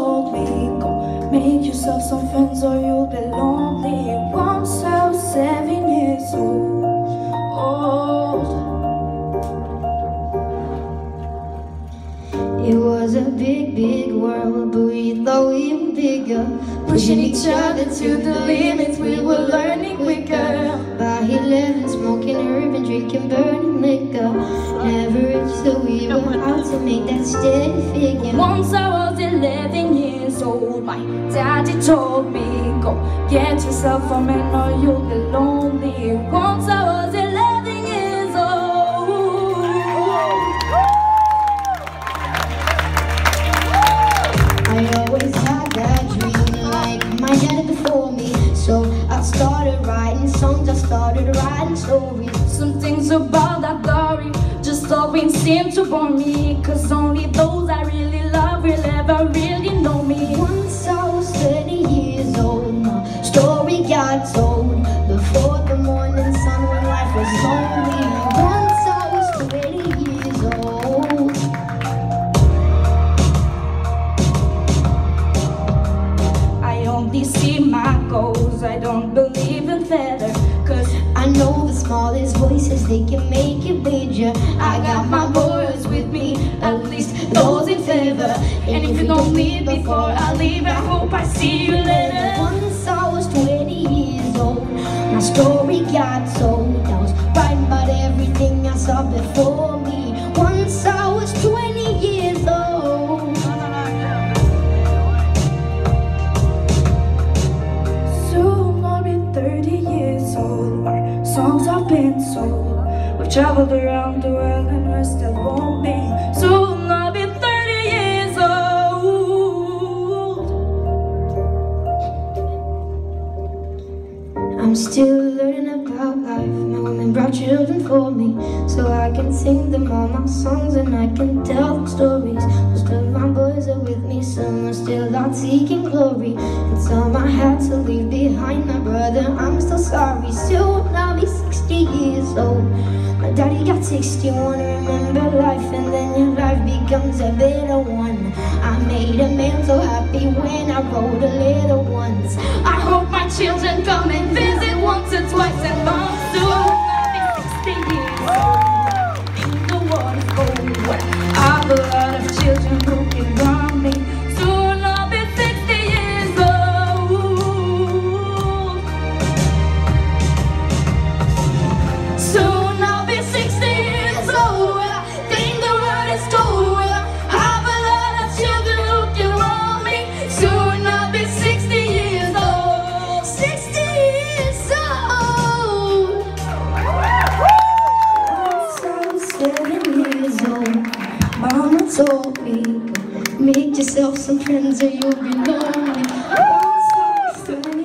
told me, go make yourself some friends or you'll be lonely. Once I was 7 years old. It was a big, big world, but we thought we were bigger. Pushing each other to the limits, we were learning quicker. By 11, smoking herb and drinking burning liquor. Never rich, so we were out to make that steady figure. Once I was 11 years old, my daddy told me, go get yourself a man or you'll be lonely. Once I was 11 years old. I always had that dream like my daddy before me. So I started writing songs, I started writing stories. Some things about that story just always seem to bore me, 'cause only those I really love will ever really know me. Once I was 30 years old, my story got told before the morning sun when life was lonely. Once I was 20 years old. I only see my goals, I don't believe in feather, 'cause I know the smallest voices, they can make it bigger. I got my boys with me, at least those in favor. And if you don't leave before I leave, I hope I see you later. Once I was 20 years old, my story got told. I was writing about everything I saw before me. Once I was 20 years old. Soon I'll be 30 years old. Our songs have been sold. We've traveled around the world and we're still roaming. Soon I'll be 30 years old. I'm still learning about life. My woman brought children for me, so I can sing them all my songs and I can tell them stories. Most of my boys are with me, some are still out seeking glory, and some I had to leave behind. My brother, I'm still sorry. Soon I'll be 60 years old. My daddy got 61. Remember life, and then your life becomes a better one. I made a man so happy when I wrote a little once. I hope my children come and visit once or twice a month. Soon I'll be 60 years old. In the water's cold, where I have a lot of children looking around me. Soon I'll be 60 years old. Soon I'll be 60 years old. Well, I think the world is told. Well, I have a lot of children looking around me. Soon I'll be 60 years old. 60 years old. Once I was 7 years old, Mama told me, go make yourself some friends or you'll be lonely. Once I was 20